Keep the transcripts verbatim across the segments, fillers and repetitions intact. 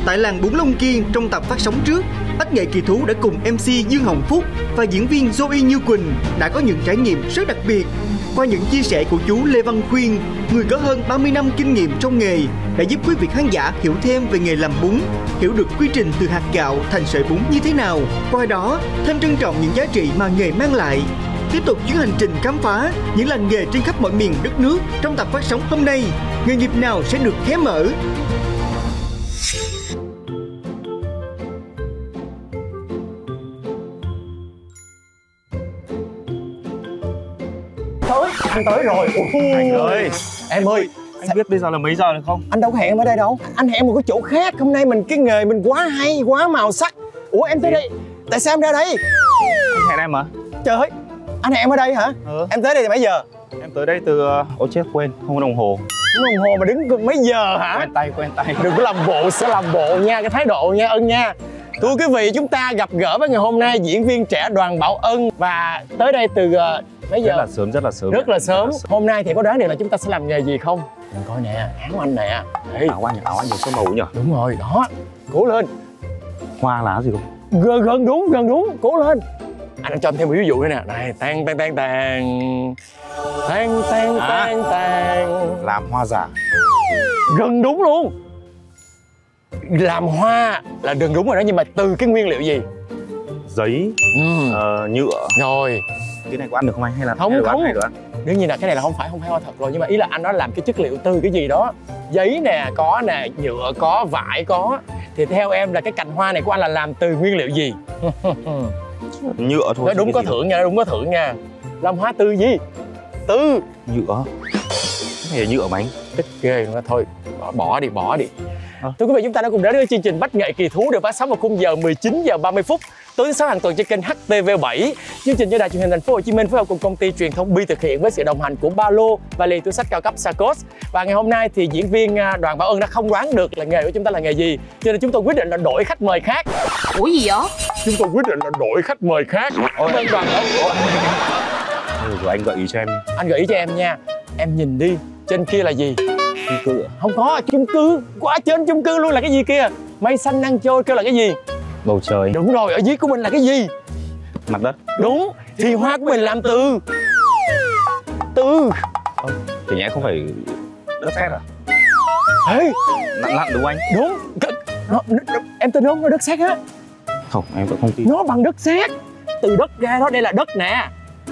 Tại làng Bún Long Kiên, trong tập phát sóng trước, Ếch Nhảy Kỳ Thú đã cùng em xê Dương Hồng Phúc và diễn viên Zoe Như Quỳnh đã có những trải nghiệm rất đặc biệt. Qua những chia sẻ của chú Lê Văn Khuyên, người có hơn ba mươi năm kinh nghiệm trong nghề, đã giúp quý vị khán giả hiểu thêm về nghề làm bún, hiểu được quy trình từ hạt gạo thành sợi bún như thế nào. Qua đó, thêm trân trọng những giá trị mà nghề mang lại. Tiếp tục chuyến hành trình khám phá những làng nghề trên khắp mọi miền đất nước trong tập phát sóng hôm nay. Nghề nghiệp nào sẽ được hé mở? Tới, anh tới rồi. Anh ơi, em ơi, anh biết bây giờ là mấy giờ được không? anh đâu có hẹn em ở đây đâu. Anh hẹn một cái chỗ khác. Hôm nay mình cái nghề mình quá hay, quá màu sắc. Ủa em tới đây, tại sao em ra đây? Anh hẹn em mà. Trời ơi, anh hẹn em ở đây hả? Ừ. Em tới đây từ mấy giờ? Em tới đây từ... Ôi chết, quên, không có đồng hồ. Đúng đồng hồ mà đứng mấy giờ hả? Quen tay, quen tay. Đừng có làm bộ, sẽ làm bộ nha, cái thái độ nha Ân nha. Thưa quý vị, chúng ta gặp gỡ với ngày hôm nay diễn viên trẻ Đoàn Bảo Ân và tới đây từ uh, mấy giờ? Rất là sớm, rất là sớm. Rất là sớm. Hôm nay thì có đoán được là chúng ta sẽ làm nghề gì không? Mình coi nè, áo anh nè. Đây. Áo anh, áo anh nhiều sơn màu nhỉ? Đúng rồi, đó. Cố lên. Hoa lá gì không? Gần, gần đúng, gần đúng, cố lên. Anh cho em thêm một ví dụ nữa nè. Này, tan tan tan tan. Tan tan tan tan. Làm hoa giả. Gần đúng luôn. Làm hoa là gần đúng rồi đó, nhưng mà từ cái nguyên liệu gì? Giấy, Ừ. ờ, nhựa. Rồi. Cái này có ăn được không anh? Hay là Không, hay là không. Ăn, hay được ăn? Đương nhiên là cái này là không phải không phải hoa thật rồi, nhưng mà ý là anh nói làm cái chất liệu từ cái gì đó. Giấy nè, có nè, nhựa có, vải có. Thì theo em là cái cành hoa này của anh là làm từ nguyên liệu gì? Nhựa thôi. Nói đúng có thưởng nha, nói đúng có thưởng nha. Làm hoa từ gì? Từ Nhựa. Cái này là nhựa mà anh. Tức ghê luôn đó. Thôi bỏ, bỏ đi, bỏ đi. À. Thưa quý vị, chúng ta đã cùng đến với chương trình Bách Nghệ Kỳ Thú được phát sóng vào khung giờ mười chín giờ ba mươi phút tối thứ sáu hàng tuần trên kênh H T V bảy. Chương trình do Đài Truyền hình Thành phố Hồ Chí Minh phối hợp cùng công ty truyền thông Bi thực hiện với sự đồng hành của ba lô và lì túi xách cao cấp Sarcos. Và ngày hôm nay thì diễn viên Đoàn Bảo Ân đã không đoán được là nghề của chúng ta là nghề gì, cho nên chúng tôi quyết định là đổi khách mời khác. Ủa gì vậy? Chúng tôi quyết định là đổi khách mời khác. Cảm ơn Đoàn Bảo Ân. Ừ, rồi anh gợi ý cho em. Anh gợi ý cho em nha. Em nhìn đi, trên kia là gì? Chung cư. Không có, chung cư. Quá trên chung cư luôn là cái gì kia? Mây xanh đang trôi kêu là cái gì? Bầu trời. Đúng rồi, ở dưới của mình là cái gì? Mặt đất. Đúng, thì hoa của mình làm từ từ Ơ, thì nhẽ không phải đất sét à? Ê, Nặng nặng đúng không anh? đúng. Nó, nó, em tin không? Nó đất sét á. Không, em vẫn không tin. Nó bằng đất sét. Từ đất ra đó, đây là đất nè.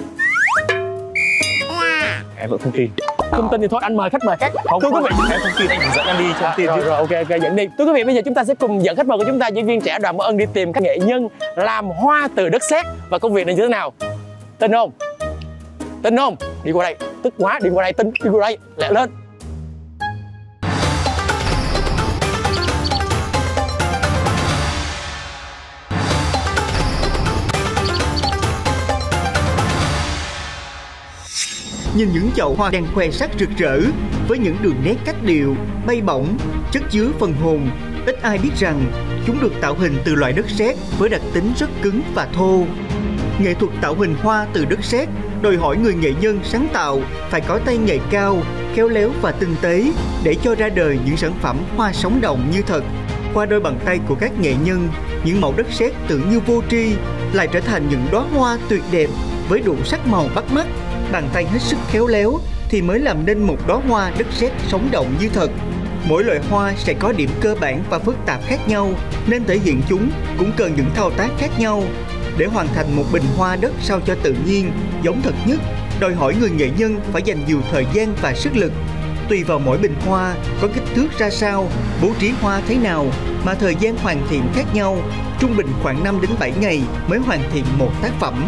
Em vẫn không tin. Không tin thì thôi anh mời khách mời khác. Không, Thưa quý vị, em không tin, anh dẫn em đi cho em tin rồi, chứ. rồi, ok, ok, dẫn đi. Thưa quý vị, bây giờ chúng ta sẽ cùng dẫn khách mời của chúng ta, diễn viên trẻ Đoàn Bảo Ân đi tìm các nghệ nhân làm hoa từ đất sét. Và công việc này như thế nào? Tin không? Tin không? Đi qua đây, tức quá, đi qua đây, tin, đi qua đây, lẹ lên. Nhìn những chậu hoa đang khoe sắc rực rỡ với những đường nét cách điệu, bay bổng, chất chứa phần hồn, ít ai biết rằng chúng được tạo hình từ loại đất sét với đặc tính rất cứng và thô. Nghệ thuật tạo hình hoa từ đất sét đòi hỏi người nghệ nhân sáng tạo phải có tay nghề cao, khéo léo và tinh tế để cho ra đời những sản phẩm hoa sống động như thật. Qua đôi bàn tay của các nghệ nhân, những mẫu đất sét tưởng như vô tri lại trở thành những đóa hoa tuyệt đẹp với đủ sắc màu bắt mắt. Bàn tay hết sức khéo léo thì mới làm nên một đóa hoa đất sét sống động như thật. Mỗi loại hoa sẽ có điểm cơ bản và phức tạp khác nhau, nên thể hiện chúng cũng cần những thao tác khác nhau. Để hoàn thành một bình hoa đất sao cho tự nhiên, giống thật nhất, đòi hỏi người nghệ nhân phải dành nhiều thời gian và sức lực. Tùy vào mỗi bình hoa có kích thước ra sao, bố trí hoa thế nào mà thời gian hoàn thiện khác nhau, trung bình khoảng năm đến bảy ngày mới hoàn thiện một tác phẩm.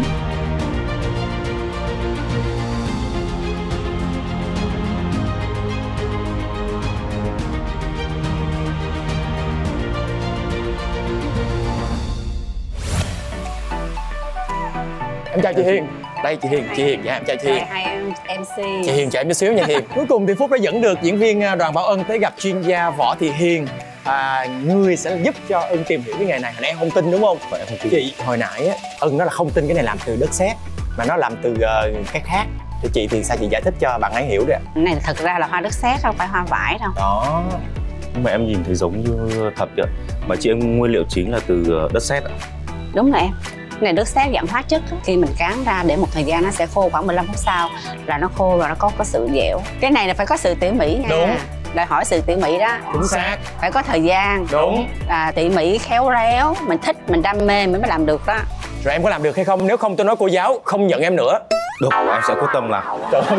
Em chào chị Hiền. Đây chị Hiền, chị Hiền, dạ em chào chị Hiền. Hai em em xê. Chị Hiền chờ em chút xíu nha Hiền. Cuối cùng thì Phúc đã dẫn được diễn viên Đoàn Bảo Ân tới gặp chuyên gia Võ Thị Hiền, à, người sẽ giúp cho Ân tìm hiểu cái nghề này. Hồi nãy em không tin đúng không? Vậy em không tin. Chị hồi nãy á, Ân nó là không tin cái này làm từ đất sét mà nó làm từ uh, cái khác. Thì chị thì sao chị giải thích cho bạn ấy hiểu đấy ạ? Cái này thật ra là hoa đất sét, không phải hoa vải đâu. Đó. Nhưng mà em nhìn thấy giống như thật ạ. Mà chị em nguyên liệu chính là từ đất sét ạ. Đúng rồi em. Cái này đất sét dạng hóa chất á. Khi mình cán ra để một thời gian nó sẽ khô, khoảng mười lăm phút sau là nó khô rồi, nó có có sự dẻo. Cái này là phải có sự tỉ mỉ nha. Đúng. Đòi hỏi sự tỉ mỉ đó. Chính xác. Phải có thời gian. Đúng. À, tỉ mỉ, khéo léo, mình thích, mình đam mê mình mới làm được đó. Rồi em có làm được hay không? Nếu không tôi nói cô giáo không nhận em nữa. Được, em sẽ quyết tâm làm. Trời ơi.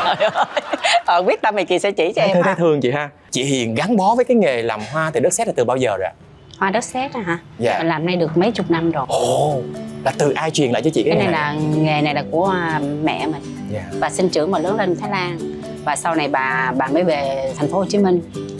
Ờ, quyết tâm thì chị sẽ chỉ cho em. Thấy Ha. thương chị ha. Chị Hiền gắn bó với cái nghề làm hoa từ đất sét là từ bao giờ rồi ạ? Hoa đất sét hả? Dạ. Mình làm nay được mấy chục năm rồi. Ồ, là từ ai truyền lại cho chị cái, Cái nghề này là nghề này là của mẹ mình. Dạ. Bà sinh trưởng mà lớn lên Thái Lan. Và sau này bà bà mới về thành phố Hồ Chí Minh.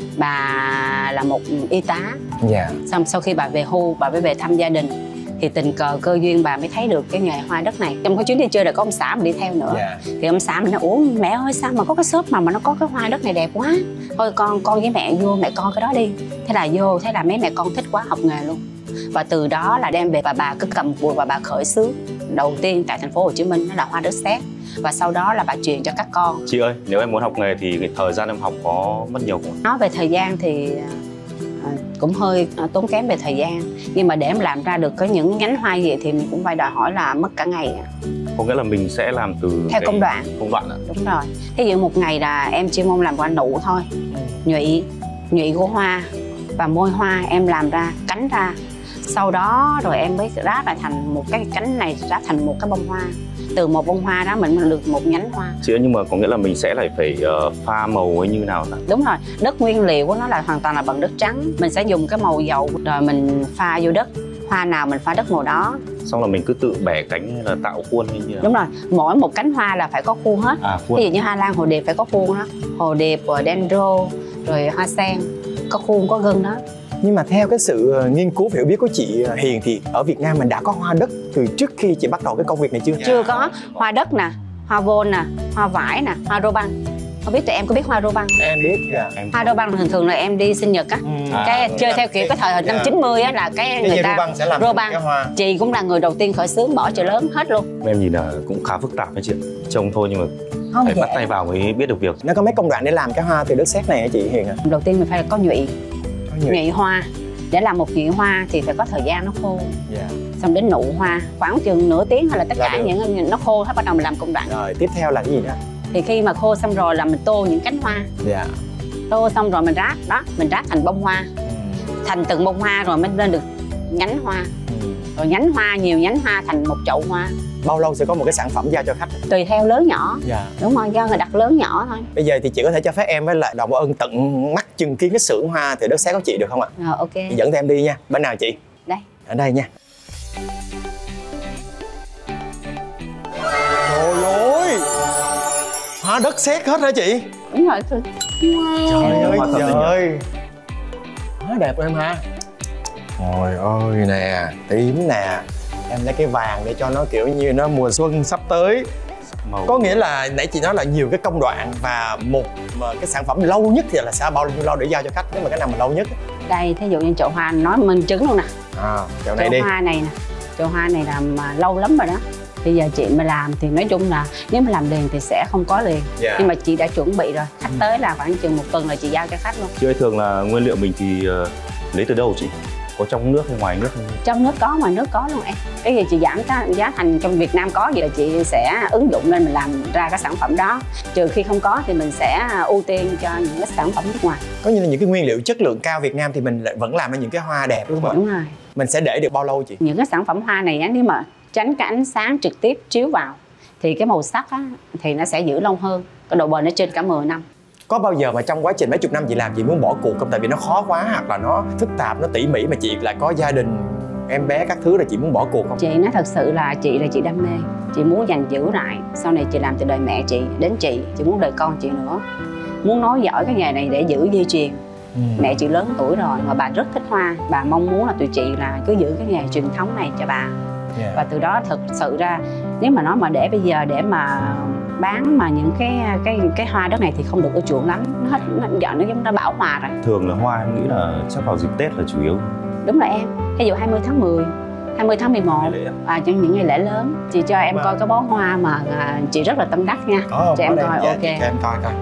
Bà là một y tá. Dạ. Xong sau khi bà về hưu, bà mới về thăm gia đình. Thì tình cờ cơ duyên bà mới thấy được cái nghề hoa đất này. Trong cái chuyến đi chơi là có ông xã mình đi theo nữa. Dạ. Thì ông xã mình nói, ủa mẹ ơi sao mà có cái shop mà mà nó có cái hoa đất này đẹp quá. Thôi con con với mẹ vô mẹ coi cái đó đi. Thế là vô, thế là mấy mẹ con thích quá học nghề luôn. Và từ đó là đem về và bà cứ cầm cùi và bà khởi xướng đầu tiên tại thành phố Hồ Chí Minh, đó là hoa đất sét. Và sau đó là bà truyền cho các con. Chị ơi, nếu em muốn học nghề thì cái thời gian em học có mất nhiều không? Nói về thời gian thì à, cũng hơi à, tốn kém về thời gian. Nhưng mà để em làm ra được có những nhánh hoa gì thì mình cũng phải đòi hỏi là mất cả ngày. Có nghĩa là mình sẽ làm từ Theo cái công đoạn. Công đoạn ạ. Đúng rồi. Thí dụ một ngày là em chuyên môn làm hoa nụ thôi. Nhụy, nhụy của hoa và môi hoa em làm ra, cánh ra. Sau đó rồi em mới ráp lại thành một cái cánh này, ráp thành một cái bông hoa. Từ một bông hoa đó mình được một nhánh hoa. Chị ơi, nhưng mà có nghĩa là mình sẽ lại phải uh, pha màu hay như nào ta? Đúng rồi, đất nguyên liệu của nó là hoàn toàn là bằng đất trắng. Mình sẽ dùng cái màu dầu rồi mình pha vô đất. Hoa nào mình pha đất màu đó. Xong là mình cứ tự bẻ cánh hay là tạo khuôn hay như nào? Đúng rồi, mỗi một cánh hoa là phải có khuôn hết. À, khuôn. Ví dụ như hoa lan, hồ điệp phải có khuôn đó. Hồ điệp, rồi dendro, rồi hoa sen có khuôn, có gân đó. Nhưng mà theo cái sự nghiên cứu và hiểu biết của chị Hiền thì ở Việt Nam mình đã có hoa đất từ trước khi chị bắt đầu cái công việc này chưa? Chưa có. Hoa đất nè, hoa vôn nè, hoa vải nè, hoa rô băng. Không biết tụi em có biết hoa rô băng không? Em biết. Dạ. Em Hoa rô băng thường thường là em đi sinh nhật á. À, Cái rồi. chơi theo kiểu cái thời năm chín mươi á là cái, Cái người gì ta rô băng sẽ làm rô cái băng. hoa. Chị cũng là người đầu tiên khởi xướng, bỏ chợ lớn hết luôn. Em nhìn là cũng khá phức tạp đấy chị ạ. Trông thôi nhưng mà Không phải dễ. bắt tay vào mới biết được việc. Nó có mấy công đoạn để làm cái hoa từ đất sét này hả chị Hiền ạ? Đầu tiên mình phải có nhụy, Có nhiều. nhụy hoa. Để làm một nhụy hoa thì phải có thời gian nó khô. Dạ. Xong đến nụ hoa khoảng chừng nửa tiếng hay là tất Là cả được. những nó khô hết bắt đầu mình làm công đoạn. Rồi tiếp theo là cái gì đó? Thì khi mà khô xong rồi là mình tô những cánh hoa. Dạ. Tô xong rồi mình ráp đó, mình ráp thành bông hoa. Thành từng bông hoa rồi mới lên được nhánh hoa. Rồi nhánh hoa, nhiều nhánh hoa thành một chậu hoa. Bao lâu sẽ có một cái sản phẩm giao cho khách? Tùy theo lớn nhỏ. Dạ. Đúng rồi, do người đặt lớn nhỏ thôi. Bây giờ thì chị có thể cho phép em với lại Đồng Bảo Ân tận mắt chứng kiến cái xưởng hoa từ đất sét của chị được không ạ? Rồi ok. Chị dẫn tụi em đi nha. Bên nào chị? Đây. Ở đây nha. Trời ơi! Hoa đất sét hết hả chị? Đúng rồi. Trời Trời ơi Hoa thật đấy nhỉ? trời! Quá đẹp em ha. Trời ơi nè, tím nè. Em lấy cái vàng để cho nó kiểu như nó mùa xuân sắp tới. Màu. Có nghĩa là nãy chị nói là nhiều cái công đoạn và một mà cái sản phẩm lâu nhất thì là sẽ bao nhiêu lâu để giao cho khách, nếu mà cái nào mà lâu nhất? Đây, thí dụ như chậu hoa nói minh chứng luôn nè. À, chậu này Chậu đi. hoa này nè. Chậu hoa này làm mà lâu lắm rồi đó. Bây giờ chị mà làm thì nói chung là nếu mà làm liền thì sẽ không có liền. Dạ. Nhưng mà chị đã chuẩn bị rồi. Khách tới là khoảng chừng một tuần là chị giao cho khách luôn. Chị ơi, thường là nguyên liệu mình thì uh, lấy từ đâu chị? Có trong nước hay ngoài nước hay... Trong nước có, ngoài nước có luôn em. Cái gì chị giảm giá, giá thành trong Việt Nam có gì là chị sẽ ứng dụng lên mình làm ra cái sản phẩm đó. Trừ khi không có thì mình sẽ ưu tiên cho những cái sản phẩm nước ngoài. Có như là những cái nguyên liệu chất lượng cao Việt Nam thì mình lại vẫn làm ra những cái hoa đẹp đúng không ạ? Đúng rồi. Mình sẽ để được bao lâu chị? Những cái sản phẩm hoa này á, nếu mà tránh cái ánh sáng trực tiếp chiếu vào thì cái màu sắc á, thì nó sẽ giữ lâu hơn. Cái độ bền nó trên cả mười năm. Có bao giờ mà trong quá trình mấy chục năm chị làm chị muốn bỏ cuộc không? Tại vì nó khó quá hoặc là nó phức tạp, nó tỉ mỉ mà chị lại có gia đình, em bé các thứ rồi chị muốn bỏ cuộc không? Chị nói thật sự là chị là chị đam mê. Chị muốn dành giữ lại. Sau này chị làm từ đời mẹ chị đến chị. Chị muốn đời con chị nữa. Muốn nói giỏi cái nghề này để giữ di truyền. Ừ. Mẹ chị lớn tuổi rồi mà bà rất thích hoa. Bà mong muốn là tụi chị là cứ giữ cái nghề truyền thống này cho bà. Yeah. Và từ đó thật sự ra nếu mà nói mà để bây giờ để mà bán mà những cái cái cái hoa đất này thì không được ưa chuộng lắm. Nó hết nó, nó, nó giống nó bão hòa rồi. Thường là hoa em nghĩ là chắc vào dịp Tết là chủ yếu. Đúng rồi em. Ví dụ hai mươi tháng mười, hai mươi tháng mười một, Ngày lễ ạ. à, trong những ngày lễ lớn. Chị cho em Vâng. coi cái bó hoa mà à, chị rất là tâm đắc nha. Có không? Cho em Có đây, coi, dạ, ok. Cho em coi coi.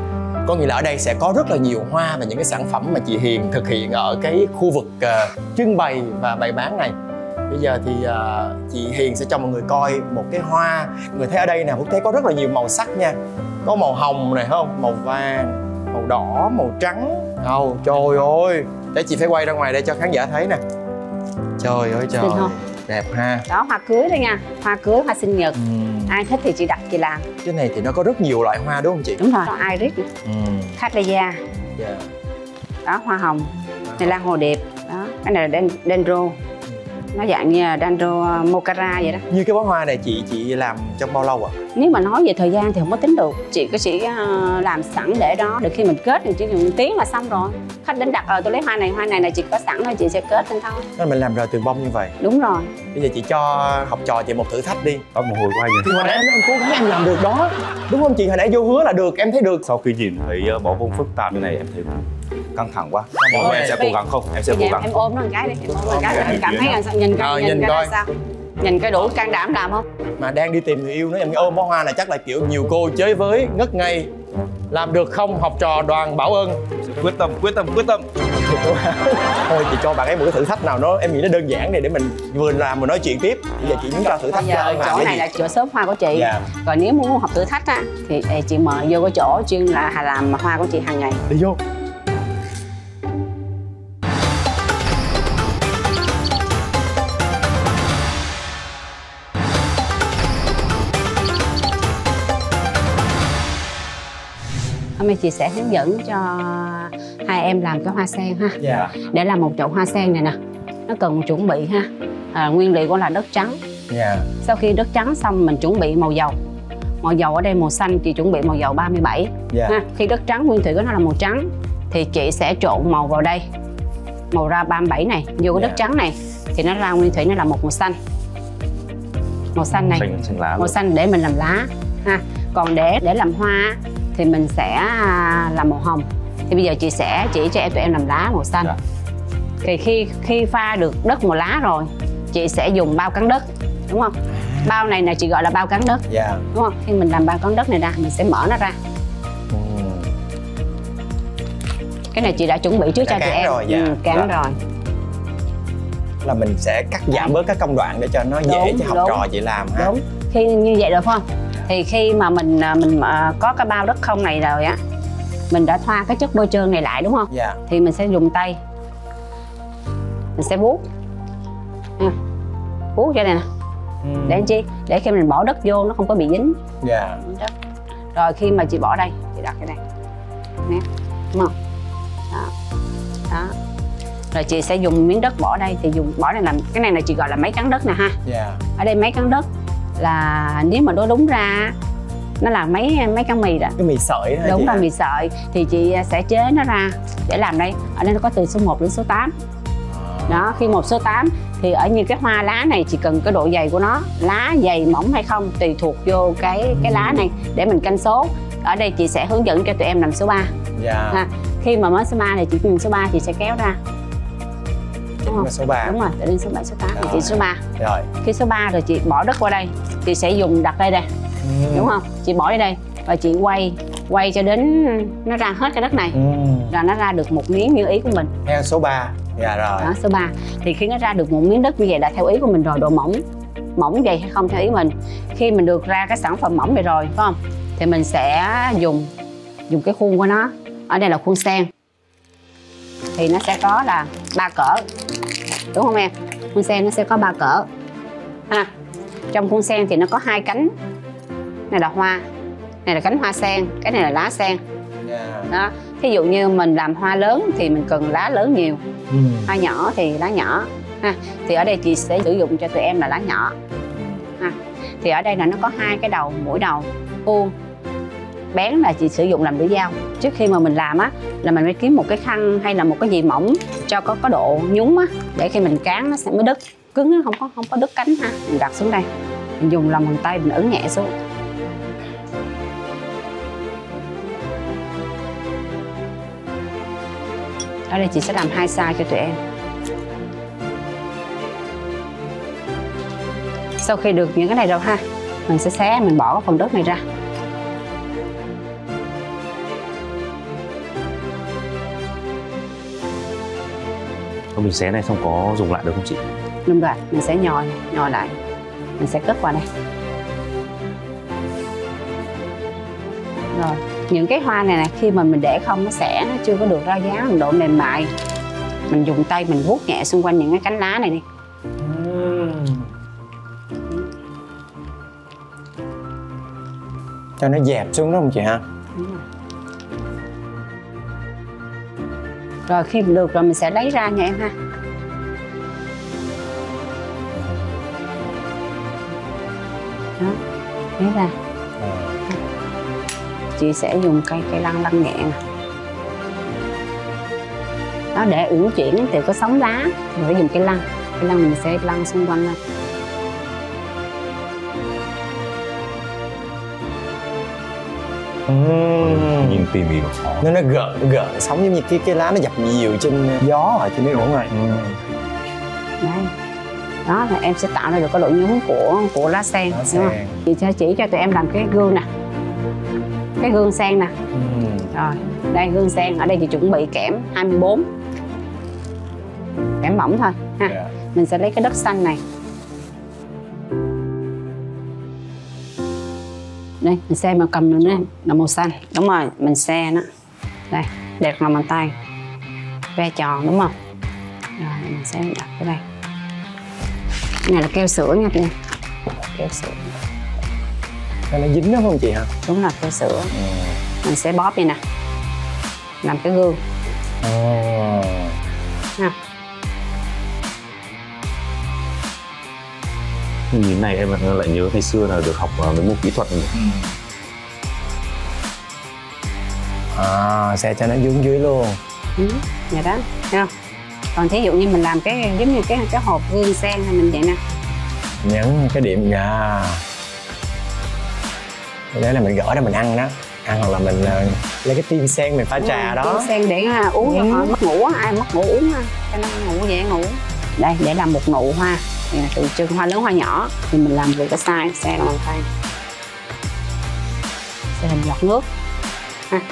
Có nghĩa là ở đây sẽ có rất là nhiều hoa và những cái sản phẩm mà chị Hiền thực hiện ở cái khu vực uh, trưng bày và bày bán này. Bây giờ thì uh, chị Hiền sẽ cho mọi người coi một cái hoa. Người thấy ở đây nè, Phúc thấy có rất là nhiều màu sắc nha. Có màu hồng này không? Màu vàng, màu đỏ, màu trắng. Oh, trời ơi. Để chị phải quay ra ngoài để cho khán giả thấy nè. Trời ơi trời. Đẹp ha. Đó, hoa cưới đây nha. Hoa cưới, hoa sinh nhật. Uhm. Ai thích thì chị đặt chị làm. Cái này thì nó có rất nhiều loại hoa đúng không chị? Đúng rồi. Có iris, uhm. cattleya. Yeah. Đó, hoa hồng. Này là hồ điệp. Đó, cái này là dendro. Nó dạng như là dendro mocara vậy đó. Như cái bó hoa này chị chị làm trong bao lâu ạ? À? Nếu mà nói về thời gian thì không có tính được. Chị có chỉ uh, làm sẵn để đó, để khi mình kết thì chỉ dùng tiếng là xong rồi. Khách đến đặt rồi tôi lấy hoa này, hoa này là chị có sẵn thôi, chị sẽ kết lên thôi. Nên mình làm rồi từ bông như vậy. Đúng rồi. Bây giờ chị cho học trò chị một thử thách đi. Có một hồi quay thì hồi nãy em, em cố gắng em làm được đó. Đúng không chị? Hồi nãy vô hứa là được, em thấy được. Sau khi nhìn thấy bó bông phức tạp như này em thấy căng thẳng quá. Mọi người em sẽ cố gắng không? Em sẽ cố gắng. Em ôm nó một cái đi, em ôm nó một cái em cảm thấy là sao? Nhìn coi, nhìn coi sao? Nhìn coi đủ can đảm làm không? Mà đang đi tìm người yêu nữa, em ôm bó hoa này chắc là kiểu nhiều cô chơi với ngất ngây. Làm được không học trò Đoàn Bảo Ân? Quyết tâm, quyết tâm, quyết tâm. Thôi chị cho bạn ấy một cái thử thách nào đó em nghĩ nó đơn giản này để mình vừa làm vừa nói chuyện tiếp. Bây giờ chị muốn cho thử thách. Bây giờ cho chỗ này là chỗ shop hoa của chị. Dạ. Còn nếu muốn học thử thách á thì chị mời vô cái chỗ chuyên là làm hoa của chị hàng ngày. Đi vô. Hôm nay chị sẽ hướng dẫn cho hai em làm cái hoa sen ha. Dạ. Để làm một chậu hoa sen này nè, nó cần chuẩn bị ha. À, nguyên liệu của là đất trắng. Dạ. Sau khi đất trắng xong mình chuẩn bị màu dầu. Màu dầu ở đây màu xanh, chị chuẩn bị màu dầu ba mươi bảy. Dạ. Ha. Khi đất trắng nguyên thủy của nó là màu trắng thì chị sẽ trộn màu vào đây. Màu ra ba mươi bảy này vô cái đất Dạ. trắng này thì nó ra nguyên thủy nó là một màu xanh. Màu xanh này, Xanh, xanh lá màu luôn. xanh để mình làm lá ha. Còn để để làm hoa thì mình sẽ làm màu hồng. Thì bây giờ chị sẽ chỉ cho em tụi em làm lá màu xanh. Dạ. Thì khi khi pha được đất màu lá rồi, chị sẽ dùng bao cán đất, đúng không? Bao này là chị gọi là bao cán đất, Dạ. đúng không? Khi mình làm bao cán đất này ra, mình sẽ mở nó ra. Ừ. Cái này chị đã chuẩn bị trước Đã cho tụi cán em. rồi, dạ. Ừ, cán Dạ. rồi. Là mình sẽ cắt giảm bớt các công đoạn để cho nó dễ Đúng, cho học đúng. trò chị làm ha. Đúng. Khi như vậy được không? Thì khi mà mình mình có cái bao đất không này rồi á, mình đã thoa cái chất bôi trơn này lại đúng không? Dạ. Thì mình sẽ dùng tay, mình sẽ vuốt, ha. Vuốt cho này nè. Ừ. Để làm chi? Để khi mình bỏ đất vô nó không có bị dính Dạ. đất. Rồi khi mà chị bỏ đây, chị đặt cái này nè, đúng không? Đó. Đó. Rồi chị sẽ dùng miếng đất bỏ đây, thì dùng bỏ này làm cái này là chị gọi là máy cán đất nè ha. Dạ. Ở đây máy cán đất là nếu mà nó đúng ra nó là mấy mấy căn mì đó. Cái mì sợi đó. Đúng chị là hả? mì sợi thì chị sẽ chế nó ra để làm đây. Ở đây nó có từ số một đến số tám. Đó, khi một số tám thì ở như cái hoa lá này chỉ cần cái độ dày của nó, lá dày mỏng hay không tùy thuộc vô cái cái lá này để mình canh số. Ở đây chị sẽ hướng dẫn cho tụi em làm số ba. Dạ. Ha. Khi mà mới số ba này chị dùng số ba chị sẽ kéo ra. Đúng không? Là số ba. Đúng rồi, để lên số bảy số tám thì Rồi. chị số ba. Rồi. Khi số ba rồi chị bỏ đất qua đây, chị sẽ dùng đặt đây đây. Ừ. Đúng không? Chị bỏ đây đây và chị quay quay cho đến nó ra hết cái đất này. Ừ. Rồi nó ra được một miếng như ý của mình. Theo số ba. Dạ rồi. Đó, số ba. Thì khi nó ra được một miếng đất như vậy là theo ý của mình rồi, độ mỏng mỏng dày hay không theo ý mình. Khi mình được ra cái sản phẩm mỏng này rồi, phải không? Thì mình sẽ dùng dùng cái khuôn của nó. Ở đây là khuôn sen. Thì nó sẽ có là ba cỡ. Đúng không em? Khuôn sen nó sẽ có ba cỡ. Ha. Trong khuôn sen thì nó có hai cánh. Này là hoa, này là cánh hoa sen, cái này là lá sen. Dạ. Đó. Thí dụ như mình làm hoa lớn thì mình cần lá lớn nhiều, Ừ. hoa nhỏ thì lá nhỏ ha. Thì ở đây chị sẽ sử dụng cho tụi em là lá nhỏ ha. Thì ở đây là nó có hai cái đầu, mỗi đầu vuông, bén là chị sử dụng làm lưỡi dao. Trước khi mà mình làm á là mình phải kiếm một cái khăn hay là một cái gì mỏng cho có có độ nhúng á, để khi mình cán nó sẽ mới đứt. Cứng nó không có không có đứt cánh ha. Mình đặt xuống đây, mình dùng lòng bàn tay mình ấn nhẹ xuống. Ở đây chị sẽ làm hai size cho tụi em. Sau khi được những cái này rồi ha, mình sẽ xé, mình bỏ cái phần đất này ra. Không, mình xé này xong có dùng lại được không chị? Đúng rồi, mình sẽ nhồi nhồi lại, mình sẽ cất vào đây. Rồi những cái hoa này nè, khi mà mình để không nó sẽ nó chưa có được ra dáng độ mềm mại, mình dùng tay mình vuốt nhẹ xung quanh những cái cánh lá này đi. uhm. Cho nó dẹp xuống đó không chị ha? Đúng rồi. Rồi khi được rồi mình sẽ lấy ra nha em ha. Đó, lấy ra. Chị sẽ dùng cây cây lăn lăn nhẹ nè. Đó, để uyển chuyển thì có sóng lá mình phải dùng cây lăn. Cây lăn mình sẽ lăn xung quanh lên. uhm. Nhìn tỉ mỉ và khó. Nó nó gợn gợn sóng giống như cái cái lá nó dập nhiều trên gió rồi chị biết đúng rồi. uhm. Đây. Đó là em sẽ tạo ra được cái độ nhúng của của lá sen, Lá đúng sen. không? Chị sẽ chỉ cho tụi em làm cái gương nè, cái gương sen nè. uhm. Rồi đây gương sen, ở đây chị chuẩn bị kẽm hai mươi bốn, kẽm mỏng thôi ha. Yeah. Mình sẽ lấy cái đất xanh này, đây mình xe mà cầm lên đây là màu xanh, đúng rồi, mình xe nó đây đẹp lòng bàn tay, ve tròn đúng không? Rồi mình sẽ đặt cái đây. Cái này là keo sữa nha chị. Keo sữa. Nó dính đó không chị hả? Đúng là keo sữa. Ừ. Mình sẽ bóp vậy nè, làm cái gương. Oh. Ha. Nhìn này em lại nhớ ngày xưa là được học mấy môn kỹ thuật này. À, xe cho nó xuống dưới luôn. Ừ, vậy đó, thấy không? Còn thí dụ như mình làm cái giống như cái cái hộp gương sen này mình vậy nè. Nhấn cái điểm ra. Đấy là mình gỡ ra mình ăn đó. Ăn hoặc là mình uh, lấy cái tim sen mình pha trà đó. Tim sen để uh, uống cho họ mất ngủ, ai mất ngủ uống ha, cho nó ngủ dễ ngủ. Đây để làm một nụ hoa, này là từ chân hoa lớn hoa nhỏ thì mình làm vừa cái size xe bằng tay. Sẽ hình giọt nước ha.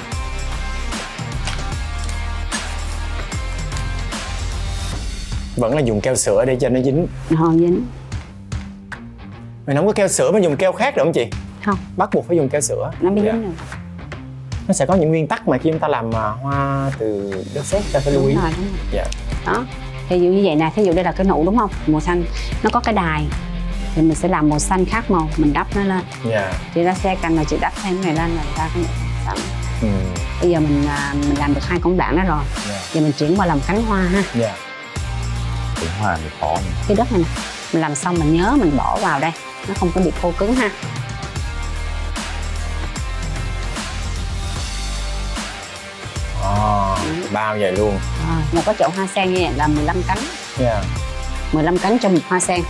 Vẫn là dùng keo sữa để cho nó dính. Nó dính. Mình không có keo sữa, mình dùng keo khác được không chị? Không, Bắt buộc phải dùng keo sữa. nó mới Dạ. dính được. Nó sẽ có những nguyên tắc mà khi chúng ta làm uh, hoa từ đất sét ta phải lưu ý. Đúng rồi, đúng rồi. Dạ. Đó, thí dụ như vậy nè, thí dụ đây là cái nụ đúng không? Màu xanh, nó có cái đài thì mình sẽ làm màu xanh khác màu, mình đắp nó lên. Dạ. Chị ra xe canh rồi chị đắp thêm cái này lên là ra cái nụ xanh. Ừ. Bây giờ mình à, mình làm được hai công đoạn đó rồi. Dạ. Giờ mình chuyển qua làm cánh hoa ha. Dạ. Cái hoa thì khó này. Cái đất này nè, mình làm xong mình nhớ mình bỏ vào đây, nó không có bị khô cứng ha. À, bao vậy luôn. Rồi, một cái chậu hoa sen như vậy là mười lăm cánh. Dạ. mười lăm cánh cho một hoa sen.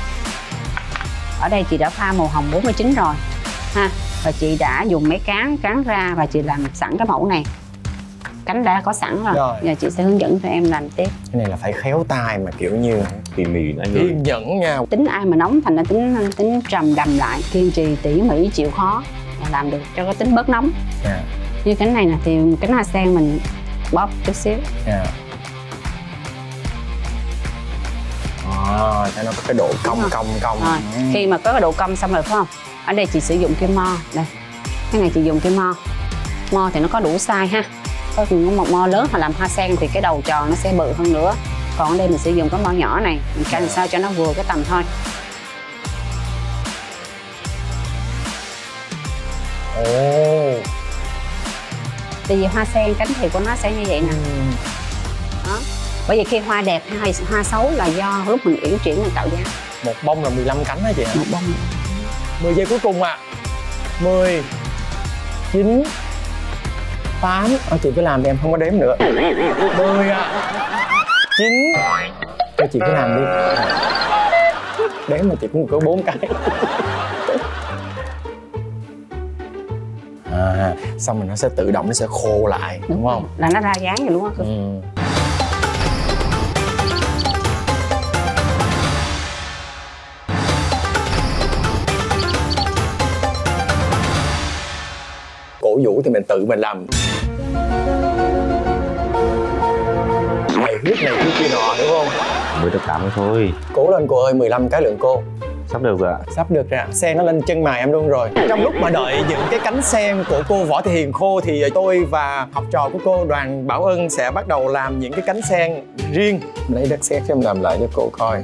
Ở đây chị đã pha màu hồng bốn mươi chín rồi ha. Và chị đã dùng mấy cán cán ra và chị làm sẵn cái mẫu này. Cánh đã có sẵn rồi. Rồi. Giờ chị sẽ hướng dẫn cho em làm tiếp. Cái này là phải khéo tay mà kiểu như Tỉ mỉ anh ơi. kiên nhẫn nha. Tính ai mà nóng thành ra tính tính trầm đầm lại, kiên trì tỉ mỉ chịu khó là làm được cho cái tính bớt nóng. Dạ. Như cánh này nè thì cánh hoa sen mình bóp chút xíu. Dạ. À, cho nó có cái độ cong rồi. cong cong. Rồi, khi mà có cái độ cong xong rồi phải không? Ở đây chị sử dụng cái mo đây. Cái này chị dùng cái mo. Mo thì nó có đủ size ha. Có một mo lớn mà làm hoa sen thì cái đầu tròn nó sẽ bự hơn nữa. Còn ở đây mình sử dụng cái mo nhỏ này, mình canh làm sao cho nó vừa cái tầm thôi. Ồ. Tại vì hoa sen cánh thì của nó sẽ như vậy nè. Đó. Bởi vì khi hoa đẹp hay hoa xấu là do lúc mình uyển chuyển mình tạo dáng. Một bông là mười lăm cánh hả chị? Một bông. mười giây cuối cùng ạ. À. mười chín tám. Ờ, chị cứ làm thì em không có đếm nữa. mười ạ. À. chín. Cho chị cứ làm đi. Đếm mà chị cũng có bốn cái. À, xong rồi nó sẽ tự động nó sẽ khô lại, đúng, đúng không? Là nó ra dáng rồi đúng không? Ừ. Cổ vũ thì mình tự mình làm hài hước này kia kia nọ đúng không? Mới được tám thôi. Cố lên cô ơi, mười lăm cái lượng cô. Sắp được rồi ạ. Sắp được rồi ạ. Sen nó lên chân mày em luôn rồi. Trong lúc mà đợi những cái cánh sen của cô Võ Thị Hiền khô thì tôi và học trò của cô Đoàn Bảo Ân sẽ bắt đầu làm những cái cánh sen riêng. Lấy đất sét cho em làm lại cho cô coi.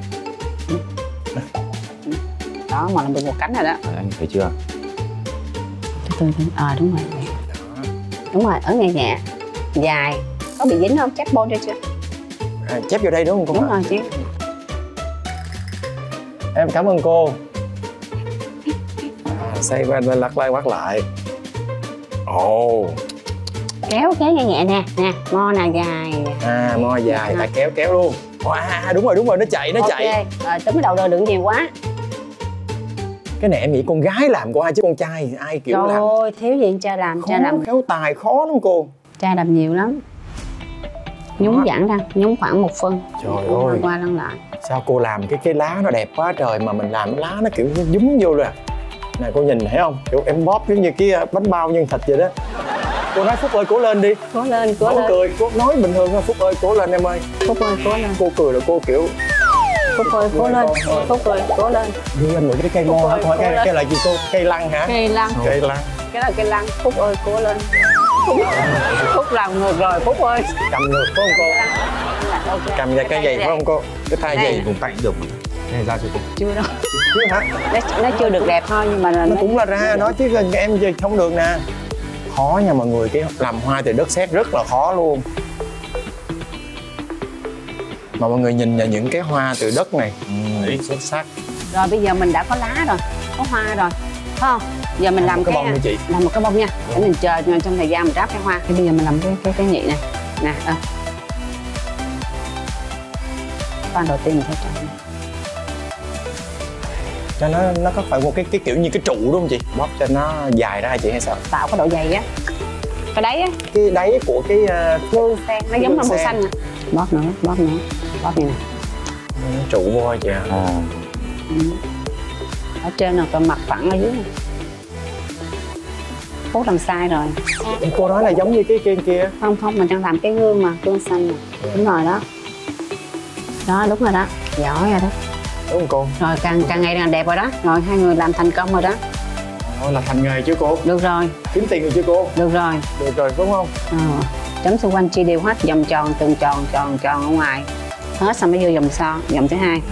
Đó, mà làm được một cánh rồi đó. Anh thấy chưa? Từ từ từ. À đúng rồi. Đúng rồi, ở ngay nhẹ. Dài. Có bị dính không? Chép bôn cho chưa? À, chép vô đây đúng không cô? Đúng rồi chứ. Em cảm ơn cô. À, xoay qua bên lắc lại quát lại. Ồ. Oh. Kéo kéo nhẹ nhẹ nè, nè, mo nè dài. À, mo dài, ta kéo kéo luôn. Wow, đúng rồi, đúng rồi, nó chạy, nó okay. chạy. Rồi, tính đầu đôi đừng nhiều quá. Cái này em nghĩ con gái làm của ai chứ con trai ai kiểu trời làm. Trời ơi, thiếu gì cha làm, khó, cha làm. khéo tài khó lắm cô. Cha làm nhiều lắm. Nhúng giãn ra, nhúng khoảng một phân. Trời Nhúng ơi. qua lăn lại. Sao cô làm cái cái lá nó đẹp quá trời mà mình làm cái lá nó kiểu nhúm vô rồi. Này cô nhìn thấy không? Kiểu em bóp giống như cái bánh bao nhân thịt vậy đó. Cô nói Phúc ơi cố lên đi. Cố lên, cố cô lên. cười, cô nói bình thường thôi. Phúc ơi cố lên em ơi. Phúc ơi cố lên. Cô cười là cô kiểu Phúc ơi cố lên. Phúc ơi cố lên. đưa anh một cái cây mo hả? Thôi cái cái là gì cô? Cây lăng hả? Cây lăng. Cây lăng. Cái là cây lăng. Phúc ơi cố lên. Phúc, Phúc làm ngược rồi Phúc ơi. Cầm ngược phải không cô? Okay. Cầm ra cái giày phải không cô? Cái tay giày Vùng cạnh được mà. Cái này ra cho cô. Chưa đâu. Chưa hả? Nó, nó chưa được đẹp thôi nhưng mà là nó nó cũng là ra nó chứ em giờ không được nè. Khó nha mọi người, cái làm hoa từ đất sét rất là khó luôn. Mà mọi người nhìn vào những cái hoa từ đất này, ừ, xuất sắc. Rồi bây giờ mình đã có lá rồi, có hoa rồi, phải không? Giờ mình làm, làm cái, cái bông nha chị. Làm một cái bông nha. Để mình chờ trong thời gian mình ráp cái hoa. Thì bây giờ mình làm cái cái cái nhị này. Nè, à. Khoan đầu tiên mình phải chọn. Cho nó nó có phải một cái cái kiểu như cái trụ đúng không chị? Bóp cho nó dài ra chị hay sao? Tạo cái độ dày á. Cái đáy á. Cái đáy của cái uh, sen nó giống màu xanh nè. Bóp nữa, bóp nữa, bóp như này. Trụ vô chị ạ. À. Ừ. Ở trên là còn mặt phẳng ở dưới này. Phúc làm sai rồi. Cô nói là giống như cái kia kia. Không không, mình đang làm cái gương mà, gương xanh nè. Yeah. Đúng rồi đó. Đó đúng rồi đó, giỏi rồi đó. Đúng không cô? Rồi càng càng ngày càng đẹp rồi đó. Rồi hai người làm thành công rồi đó. Rồi là thành nghề chứ cô? Được rồi. Kiếm tiền rồi chứ cô? Được rồi. Được rồi đúng không? Ờ. Chấm xung quanh chia đều hết, vòng tròn từng tròn tròn tròn ở ngoài. Hết xong mới vô vòng son, vòng thứ hai.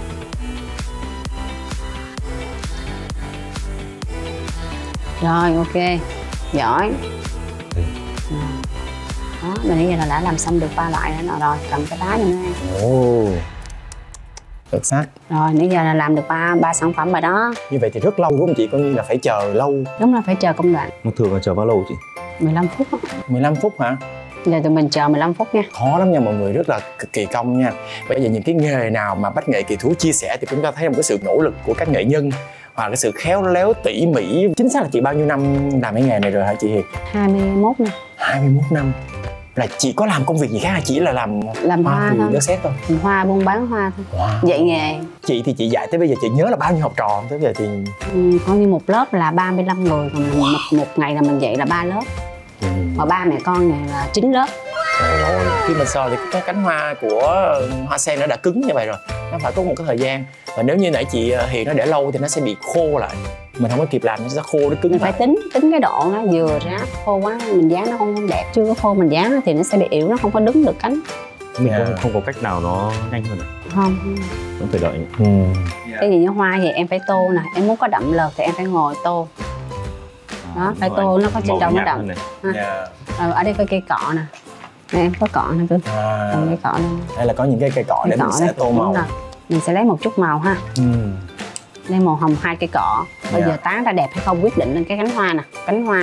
Rồi ok. Giỏi. Ừ. Đó, mình bây giờ là đã làm xong được ba loại nữa rồi, cầm cái lá này nữa. Ồ. Được sắc. Rồi bây giờ là làm được ba ba sản phẩm rồi đó. Như vậy thì rất lâu đúng không chị? Coi như là phải chờ lâu. Đúng là phải chờ công đoạn. Một thường là chờ bao lâu chị? mười lăm phút. mười lăm phút hả? Giờ tụi mình chờ mười lăm phút nha. Khó lắm nha mọi người, rất là cực kỳ công nha. Bây giờ những cái nghề nào mà Bách Nghệ Kỳ Thú chia sẻ thì chúng ta thấy một cái sự nỗ lực của các nghệ nhân hoặc cái sự khéo léo tỉ mỉ. Chính xác là chị bao nhiêu năm làm cái nghề này rồi hả chị Hiền? hai mươi mốt năm. hai mươi mốt năm. Là chị có làm công việc gì khác hay chỉ là làm làm hoa, hoa từ đất sét thôi? Hoa buôn bán hoa thôi. Wow. Dạy nghề. Chị thì chị dạy tới bây giờ chị nhớ là bao nhiêu học trò tới bây giờ thì ừ, có như một lớp là ba mươi lăm người, còn wow. một, một ngày là mình dạy là ba lớp. Ừ. Mà ba mẹ con này là chín lớp. Trời ơi, khi mình sờ thì cái cánh hoa của hoa sen nó đã cứng như vậy rồi, nó phải có một cái thời gian. Và nếu như nãy chị Hiền nó để lâu thì nó sẽ bị khô lại, mình không có kịp làm nó sẽ khô, nó cứng. Mình phải tính tính cái độ nó vừa ráp, khô quá mình dán nó không, không đẹp, chưa có khô mình dán nó thì nó sẽ bị yếu, nó không có đứng được cánh. Mình yeah. không, không có cách nào nó nhanh hơn à? Không, vẫn phải đợi. Ừ. Yeah. Cái gì như hoa thì em phải tô nè, em muốn có đậm lợt thì em phải ngồi tô. Đó, à, phải tô nó có trên đầu nó đậm. Yeah. Ờ, ở đây có cây cọ nè. Đây em có cọ nè cưng. À. Cây cọ đây. Đây là có những cái cây cọ cây để cọ mình sẽ đây. Tô màu. Mình sẽ lấy một chút màu ha. Ừ. Đây màu hồng hai cây cọ. Bây yeah. giờ tán ra đẹp hay không quyết định lên cái cánh hoa nè, cánh hoa.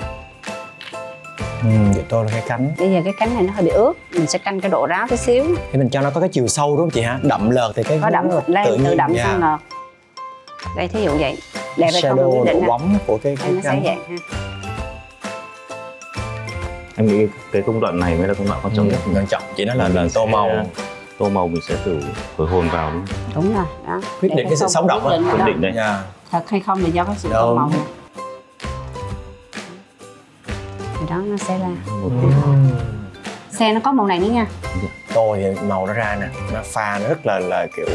Ừ, vậy tô là cái cánh. Bây giờ cái cánh này nó hơi bị ướt, mình sẽ canh cái độ ráo tí xíu. Thì mình cho nó có cái chiều sâu đúng không chị hả? Đậm lợt thì cái có đậm lên tự, tự đậm yeah. sang lợt. Đây thí dụ vậy. Đẹp hay không quyết định bóng của cái, cái nó sẽ vậy ha. Em nghĩ cái công đoạn này mới là công đoạn quan trọng nhất. Ừ, quan trọng chỉ nó là lần tô màu. Tô màu mình sẽ thử thổi hồn vào đúng không? Đúng rồi, đó. Quyết định cái sự sống động đó. Quyết định đấy. Yeah. Thật hay không là do cái sự tô màu. Thì đó nó sẽ ra. Ừ. Xe nó có màu này nữa nha. Tôi thì màu nó ra nè, nó pha nó rất là là kiểu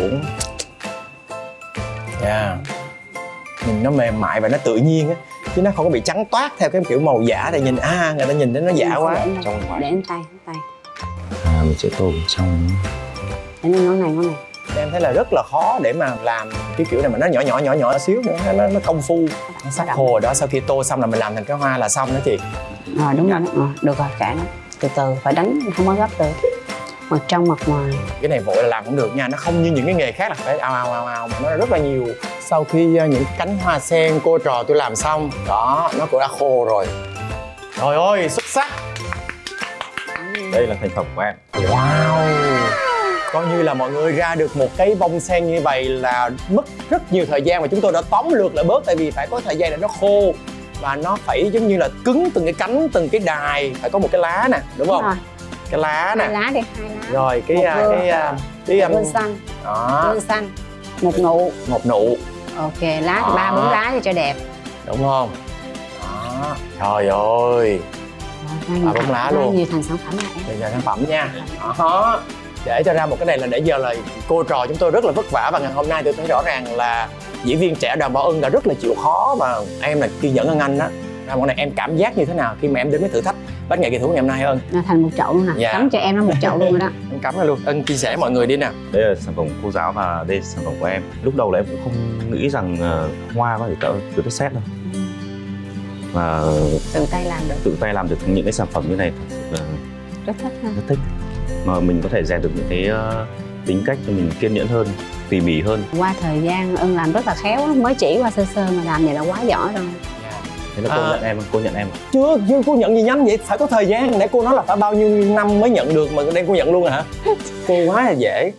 yeah. Nhìn nó mềm mại và nó tự nhiên á, chứ nó không có bị trắng toát theo cái kiểu màu giả. Thì nhìn à người ta nhìn thấy nó giả quá. Trong ngoài. Để lên tay, tay. À, mình sẽ tô bên trong. Để lên ngón này, ngón này. Em thấy là rất là khó để mà làm cái kiểu này mà nó nhỏ nhỏ nhỏ nhỏ xíu nữa, nó, nó công phu. Nó sắc khô đó, sau khi tô xong là mình làm thành cái hoa là xong đó chị. Rồi đúng rồi, đó. Được rồi, cả nó. Từ từ, phải đánh, không có gấp được. Mặt trong, mặt ngoài. Cái này vội là làm không được nha, nó không như những cái nghề khác là phải ao ao ao ao mà nó rất là nhiều. Sau khi những cánh hoa sen cô trò tôi làm xong, đó, nó cũng đã khô rồi. Trời ơi, xuất sắc. Đây là thành phẩm của em. Wow. Coi như là mọi người ra được một cái bông sen như vậy là mất rất nhiều thời gian mà chúng tôi đã tóm lược lại bớt, tại vì phải có thời gian để nó khô và nó phải giống như là cứng từng cái cánh, từng cái đài, phải có một cái lá nè, đúng không? Rồi. Cái lá nè. Hai lá đi, hai lá. Rồi cái một cái gương, cái, cái, cái gương xanh. Đó. Gương xanh. Một nụ. Một nụ. Ok, lá thì ba bốn lá cho đẹp. Đúng không? Đó. Trời ơi. Ba bốn lá luôn. Nhiều thành sản phẩm này em. Đây là sản phẩm nha. Đó. Để cho ra một cái này là để giờ là cô trò chúng tôi rất là vất vả, và ngày hôm nay tôi thấy rõ ràng là diễn viên trẻ Đoàn Bảo Ân đã rất là chịu khó, và em là kiên nhẫn hơn anh đó. Ra một này em cảm giác như thế nào khi mà em đến với thử thách bách nghệ kỳ thú ngày hôm nay Ân? Nó thành một chậu luôn nè, dạ. Cắm cho em nó một chậu luôn rồi đó. Em cắm ra luôn. Ân chia sẻ mọi người đi nè. Đây là sản phẩm của cô giáo và đây là sản phẩm của em. Lúc đầu là em cũng không nghĩ rằng uh, hoa có thể tạo được đất sét đâu. Và tự tay làm được. Tự tay làm được những cái sản phẩm như này uh, rất thích ha. Rất thích. Mà mình có thể rèn được những cái uh, tính cách cho mình kiên nhẫn hơn, tỉ mỉ hơn. Qua thời gian Ân làm rất là khéo, mới chỉ qua sơ sơ mà làm vậy là quá giỏi rồi. Thế là cô à, nhận em, cô nhận em. Chưa, chưa, cô nhận gì nhanh vậy? Phải có thời gian, để cô nói là phải bao nhiêu năm mới nhận được mà đem cô nhận luôn hả? Cô quá là dễ.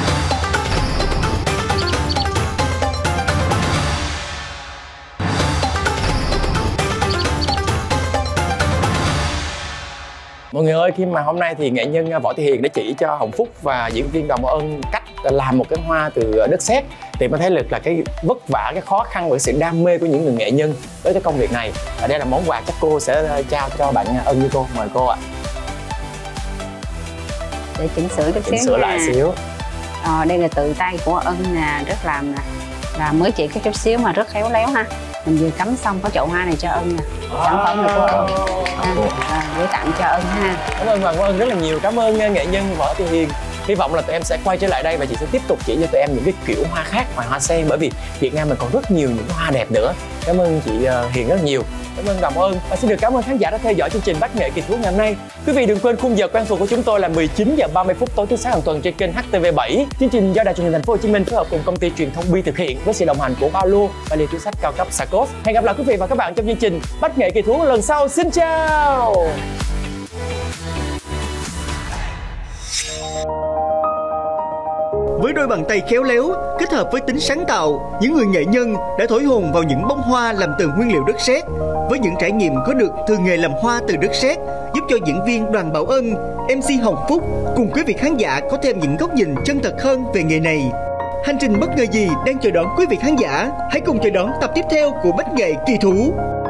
Mọi người ơi, khi mà hôm nay thì nghệ nhân Võ Thị Hiền đã chỉ cho Hồng Phúc và diễn viên Đoàn Bảo Ân cách làm một cái hoa từ đất sét, thì mới thấy được là cái vất vả, cái khó khăn và cái sự đam mê của những người nghệ nhân với cái công việc này. Và đây là món quà chắc cô sẽ trao cho bạn Ân với cô. Mời cô ạ. Để chỉnh sửa chút xíu. Chỉnh sửa lại xíu. Ờ, đây là tự tay của Ân nè, rất làm nè. Và mới chỉ cái chút xíu mà rất khéo léo ha. Mình vừa cắm xong có chậu hoa này cho Ân nè. Sản phẩm của cô. À, à, để tặng cho Ân ha. Cảm ơn Hoàng Ân rất là nhiều. Cảm ơn nghệ nhân Võ Thị Hiền. Hy vọng là tụi em sẽ quay trở lại đây và chị sẽ tiếp tục chỉ cho tụi em những cái kiểu hoa khác ngoài hoa sen, bởi vì Việt Nam mình còn rất nhiều những hoa đẹp nữa. Cảm ơn chị Hiền rất nhiều. Cảm ơn Đồng Ân và xin được cảm ơn khán giả đã theo dõi chương trình Bách Nghệ Kỳ Thú ngày hôm nay. Quý vị đừng quên khung giờ quen thuộc của chúng tôi là mười chín giờ ba mươi phút tối thứ sáu hàng tuần trên kênh H T V bảy. Chương trình do Đài Truyền hình Thành phố Hồ Chí Minh phối hợp cùng công ty truyền thông Bi thực hiện với sự đồng hành của Ba Lô và liều túi sách cao cấp Sarkos. Hẹn gặp lại quý vị và các bạn trong chương trình Bách Nghệ Kỳ Thú lần sau. Xin chào. Với đôi bàn tay khéo léo kết hợp với tính sáng tạo, những người nghệ nhân đã thổi hồn vào những bông hoa làm từ nguyên liệu đất sét. Với những trải nghiệm có được từ nghề làm hoa từ đất sét, giúp cho diễn viên Đoàn Bảo Ân, em xê Hồng Phúc cùng quý vị khán giả có thêm những góc nhìn chân thật hơn về nghề này. Hành trình bất ngờ gì đang chờ đón quý vị khán giả? Hãy cùng chờ đón tập tiếp theo của Bách Nghệ Kỳ Thú.